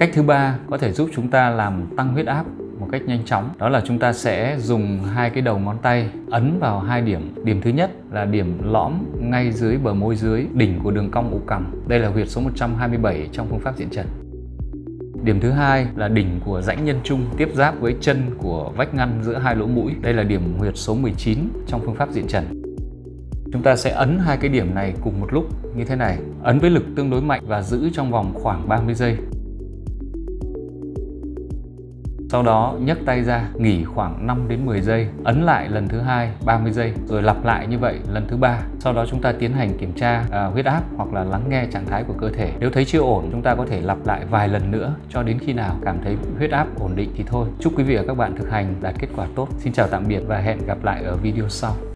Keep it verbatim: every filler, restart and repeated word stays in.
Cách thứ ba có thể giúp chúng ta làm tăng huyết áp một cách nhanh chóng, đó là chúng ta sẽ dùng hai cái đầu ngón tay ấn vào hai điểm. Điểm thứ nhất là điểm lõm ngay dưới bờ môi dưới, đỉnh của đường cong ụ cằm. Đây là huyệt số một trăm hai mươi bảy trong phương pháp diện trần. Điểm thứ hai là đỉnh của rãnh nhân trung tiếp giáp với chân của vách ngăn giữa hai lỗ mũi. Đây là điểm huyệt số mười chín trong phương pháp diện trần. Chúng ta sẽ ấn hai cái điểm này cùng một lúc như thế này, ấn với lực tương đối mạnh và giữ trong vòng khoảng ba mươi giây. Sau đó nhấc tay ra, nghỉ khoảng năm đến mười giây, ấn lại lần thứ hai ba mươi giây, rồi lặp lại như vậy lần thứ ba. Sau đó chúng ta tiến hành kiểm tra à, huyết áp hoặc là lắng nghe trạng thái của cơ thể. Nếu thấy chưa ổn, chúng ta có thể lặp lại vài lần nữa cho đến khi nào cảm thấy huyết áp ổn định thì thôi. Chúc quý vị và các bạn thực hành đạt kết quả tốt. Xin chào tạm biệt và hẹn gặp lại ở video sau.